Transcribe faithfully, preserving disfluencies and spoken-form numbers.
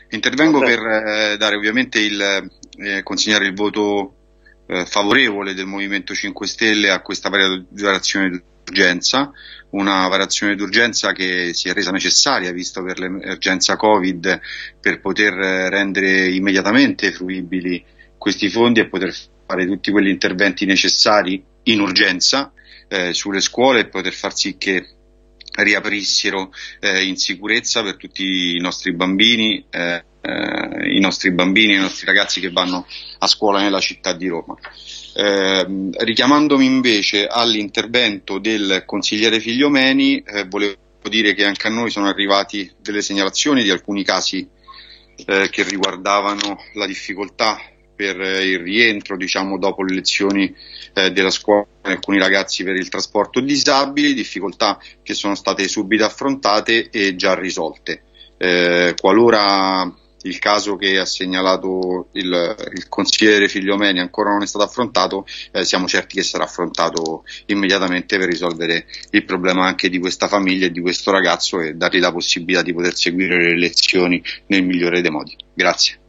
Intervengo per eh, dare ovviamente il, eh, consegnare il voto eh, favorevole del Movimento cinque Stelle a questa variazione d'urgenza, una variazione d'urgenza che si è resa necessaria visto per l'emergenza Covid, per poter rendere immediatamente fruibili questi fondi e poter fare tutti quegli interventi necessari in urgenza eh, sulle scuole e poter far sì che riaprissero eh, in sicurezza per tutti i nostri bambini, eh, eh, i nostri bambini e i nostri ragazzi che vanno a scuola nella città di Roma. Eh, richiamandomi invece all'intervento del consigliere Figliomeni, eh, volevo dire che anche a noi sono arrivati delle segnalazioni di alcuni casi eh, che riguardavano la difficoltà per il rientro, diciamo, dopo le lezioni eh, della scuola, alcuni ragazzi per il trasporto disabili, difficoltà che sono state subito affrontate e già risolte. Eh, qualora il caso che ha segnalato il, il consigliere Figliomeni ancora non è stato affrontato, eh, siamo certi che sarà affrontato immediatamente per risolvere il problema anche di questa famiglia e di questo ragazzo e dargli la possibilità di poter seguire le lezioni nel migliore dei modi. Grazie.